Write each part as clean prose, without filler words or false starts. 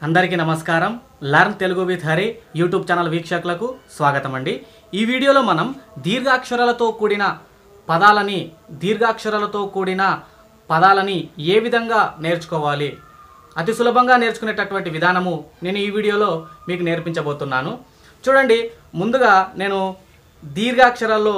అందరికీ నమస్కారం. Learn Telugu with Hari YouTube channel వీక్షకులకు స్వాగతం అండి. ఈ వీడియోలో మనం దీర్ఘాక్షరాలతో కూడిన పదాలని ఏ విధంగా నేర్చుకోవాలి, అతి సులభంగా నేర్చుకునేటటువంటి విధానము నేను ఈ వీడియోలో మీకు నేర్పించబోతున్నాను. చూడండి, ముందుగా నేను దీర్ఘాక్షరాల్లో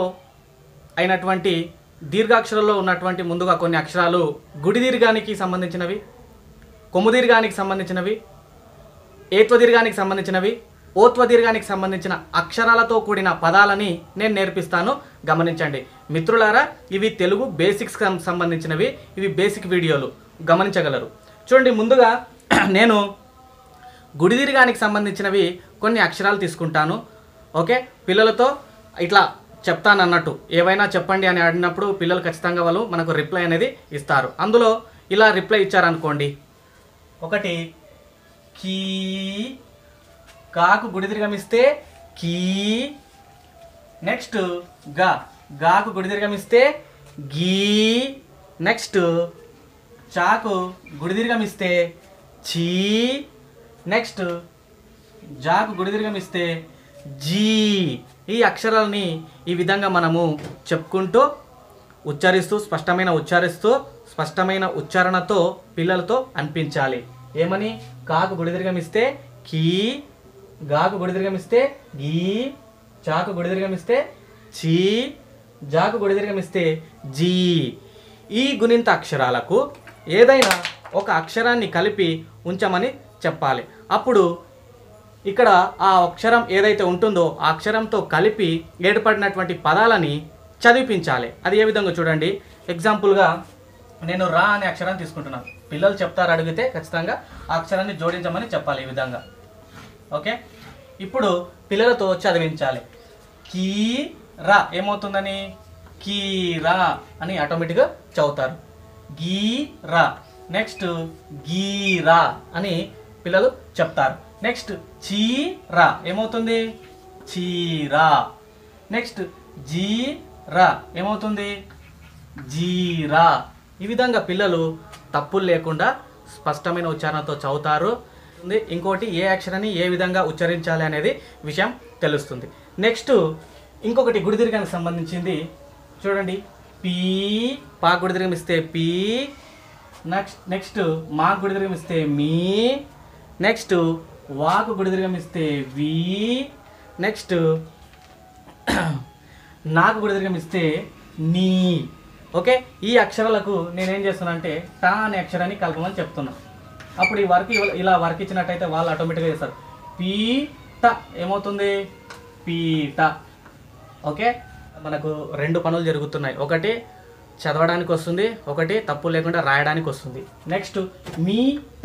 ఉన్నటువంటి ముందుగా కొన్ని అక్షరాలు గుడి దీర్ఘానికి సంబంధించినవి, కొమ్ము దీర్ఘానికి సంబంధించినవి, ఏత్వ దీర్ఘానికి సంబంధించినవి, ఓత్వ దీర్ఘానికి సంబంధించిన అక్షరాలతో కూడిన పదాలని నేను నేర్పిస్తాను. గమనించండి మిత్రులారా, ఇవి తెలుగు బేసిక్స్ సంబంధించినవి, ఇవి బేసిక్ వీడియోలు, గమనించగలరు. చూడండి, ముందుగా నేను గుడి దీర్ఘానికి సంబంధించినవి కొన్ని అక్షరాలు తీసుకుంటాను. ఓకే, పిల్లలతో ఇట్లా చెప్తాను అన్నట్టు, ఏవైనా చెప్పండి అని అడిగినప్పుడు పిల్లలు ఖచ్చితంగా వాళ్ళు మనకు రిప్లై అనేది ఇస్తారు. అందులో ఇలా రిప్లై ఇచ్చారనుకోండి, ఒకటి కీ, కాకు గుడి దీర్ఘం ఇస్తే కీ. నెక్స్ట్ గా, గాకు గుడి దీర్ఘం ఇస్తే గీ. నెక్స్ట్ చాకు గుడి దీర్ఘం ఇస్తే చీ. నెక్స్ట్ జాకు గుడి దీర్ఘం ఇస్తే జీ. ఈ అక్షరాలని ఈ విధంగా మనము చెప్పుకుంటూ స్పష్టమైన ఉచ్చారణతో పిల్లలతో అనిపించాలి. ఏమని? కాకు గుడి దీర్ఘం ఇస్తే కీ, గాకు గుడి దీర్ఘం ఇస్తే గీ, చాకు గుడి దీర్ఘం ఇస్తే చీ, జాకు గుడి దీర్ఘం ఇస్తే జీ. ఈ గుణింత అక్షరాలకు ఏదైనా ఒక అక్షరాన్ని కలిపి ఉంచమని చెప్పాలి. అప్పుడు ఇక్కడ ఆ అక్షరం ఏదైతే ఉంటుందో ఆ అక్షరంతో కలిపి ఏర్పడినటువంటి పదాలని చదివించాలి. అది ఏ విధంగా చూడండి. ఎగ్జాంపుల్గా నేను రా అనే అక్షరాన్ని తీసుకుంటున్నాను. పిల్లలు చెప్తారు, అడిగితే ఖచ్చితంగా ఆ అక్షరాన్ని జోడించమని చెప్పాలి ఈ విధంగా. ఓకే, ఇప్పుడు పిల్లలతో చదివించాలి. కీ రా ఏమవుతుందని? కీరా అని ఆటోమేటిక్గా చదువుతారు. గీ రా. నెక్స్ట్ గీరా అని పిల్లలు చెప్తారు. నెక్స్ట్ చీరా ఏమవుతుంది? చీరా. నెక్స్ట్ జీరా ఏమవుతుంది? జీరా. ఈ విధంగా పిల్లలు తప్పులు లేకుండా స్పష్టమైన ఉచ్చారణతో చదువుతారు. ఇంకోటి, ఏ అక్షరాన్ని ఏ విధంగా ఉచ్చరించాలి అనేది విషయం తెలుస్తుంది. నెక్స్ట్ ఇంకొకటి గుడి దీర్ఘానికి సంబంధించింది. చూడండి, పీ, పా గుడి దీర్ఘం ఇస్తే పీ. నెక్స్ట్ మా గుడి దీర్ఘం ఇస్తే మీ. నెక్స్ట్ వాకు గుడి దీర్ఘం ఇస్తే వి. నెక్స్ట్ నాకు గుడి దీర్ఘం ఇస్తే నీ. ఓకే, ఈ అక్షరాలకు నేనేం చేస్తున్నా అంటే టా అనే అక్షరాన్ని కలపమని చెప్తున్నా. అప్పుడు ఈ వర్క్ ఇలా వర్క్ ఇచ్చినట్టయితే వాళ్ళు ఆటోమేటిక్గా చేస్తారు. పీట ఏమవుతుంది? పీట. ఓకే, మనకు రెండు పనులు జరుగుతున్నాయి. ఒకటి చదవడానికి వస్తుంది, ఒకటి తప్పు లేకుండా రాయడానికి వస్తుంది. నెక్స్ట్ మీట,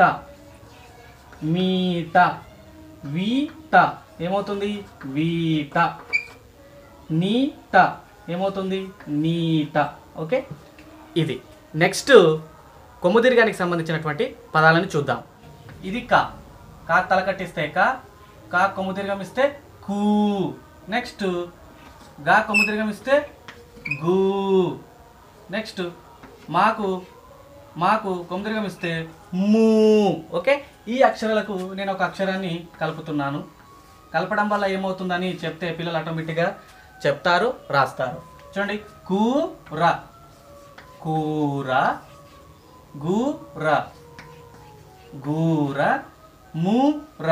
మీట. వీట ఏమవుతుంది? వీట. నీట ఏమవుతుంది? నీట. ఓకే, ఇది. నెక్స్ట్ కొమ్ము దీర్ఘానికి సంబంధించినటువంటి పదాలను చూద్దాం. ఇది కా, కా తలకట్టిస్తే కా, కా కొమ్ము దీర్ఘం ఇస్తే కూ. నెక్స్ట్ గా కొమ్ము దీర్ఘం ఇస్తే గు. నెక్స్ట్ మాకు కొమ్ము దీర్ఘం ఇస్తే మూ. ఓకే, ఈ అక్షరాలకు నేను ఒక అక్షరాన్ని కలుపుతున్నాను. కలపడం వల్ల ఏమవుతుందని చెప్తే పిల్లలు ఆటోమేటిక్గా చెప్తారు, రాస్తారు. చూడండి, కూర, కూర. గూర, గూర. మూర,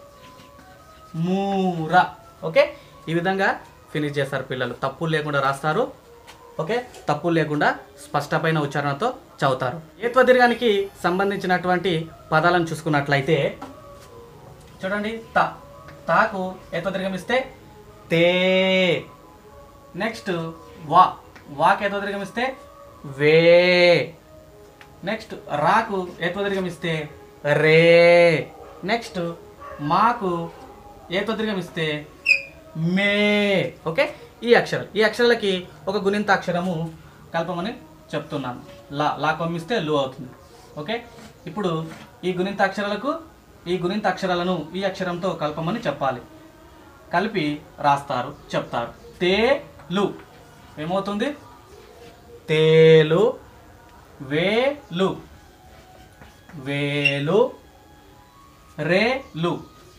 మూర. ఓకే, ఈ విధంగా ఫినిష్ చేస్తారు పిల్లలు. తప్పులు లేకుండా రాస్తారు. ఓకే, తప్పులు లేకుండా స్పష్టమైన ఉచ్చారణతో చదువుతారు. ఏత్వ దీర్ఘానికి సంబంధించినటువంటి పదాలను చూసుకున్నట్లయితే చూడండి, తా, తాకు ఏత్వ దీర్ఘం ఇస్తే తే. నెక్స్ట్ వా, వాకు ఏత్వ దీర్ఘం ఇస్తే వే. నెక్స్ట్ రాకు ఏత్వ దీర్ఘం ఇస్తే రే. నెక్స్ట్ మాకు ఏత్వ దీర్ఘం ఇస్తే మే. ఓకే, ఈ అక్షరాలకి ఒక గుణింత అక్షరము కల్పమని చెప్తున్నాను. లా కొమ్మిస్తే లు అవుతుంది. ఓకే, ఇప్పుడు ఈ గుణింత అక్షరాలను ఈ అక్షరంతో కల్పమని చెప్పాలి. కలిపి రాస్తారు, చెప్తారు. తేలు ఏమవుతుంది? తేలు. వేలు, వేలు. రేలు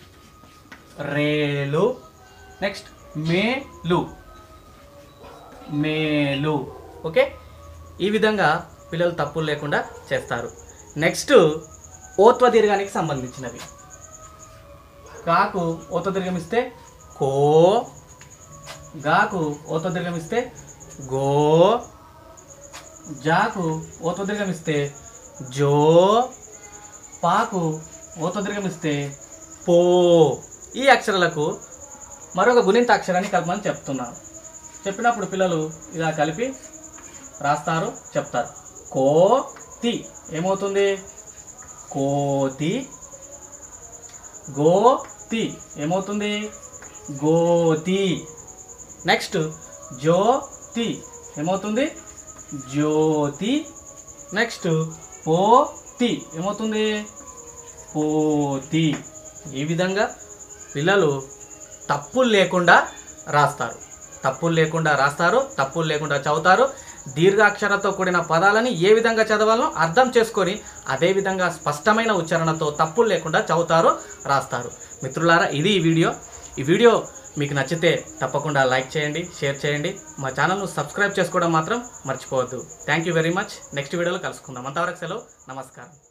రేలు. నెక్స్ట్ మేలు మేలు. ఓకే, ఈ విధంగా పిల్లలు తప్పులు లేకుండా చేస్తారు. నెక్స్ట్ ఓత్వ దీర్ఘానికి సంబంధించినవి. కాకు ఓత్వ దీర్ఘం ఇస్తే కో, గాకు ఓత్వ దీర్ఘం ఇస్తే గో, జాకు ఓత్వ దీర్ఘం ఇస్తే జో, పాకు ఓత్వ దీర్ఘం ఇస్తే పో. ఈ అక్షరాలకు మరొక గుణింత అక్షరాన్ని కలపమని చెప్తున్నాను. చెప్పినప్పుడు పిల్లలు ఇలా కలిపి రాస్తారు, చెప్తారు. కోతి ఏమవుతుంది? కోతి. గోతి ఏమవుతుంది? గోతి. నెక్స్ట్ జ్యోతి ఏమవుతుంది? జ్యోతి. నెక్స్ట్ పోతి ఏమవుతుంది? పోతి. ఈ విధంగా పిల్లలు తప్పులు లేకుండా రాస్తారు, తప్పులు లేకుండా రాస్తారు, తప్పులు లేకుండా చదువుతారు. దీర్ఘాక్షరంతో కూడిన పదాలని ఏ విధంగా చదవాలో అర్థం చేసుకొని అదేవిధంగా స్పష్టమైన ఉచ్చారణతో తప్పులు లేకుండా చదువుతారు, రాస్తారు. మిత్రులారా, ఇది ఈ వీడియో మీకు నచ్చితే తప్పకుండా లైక్ చేయండి, షేర్ చేయండి. మా ఛానల్ను సబ్స్క్రైబ్ చేసుకోవడం మాత్రం మర్చిపోవద్దు. Thank you very much. Next వీడియోలో కలుసుకుందాం. అంతవరకు సెలవు. నమస్కారం.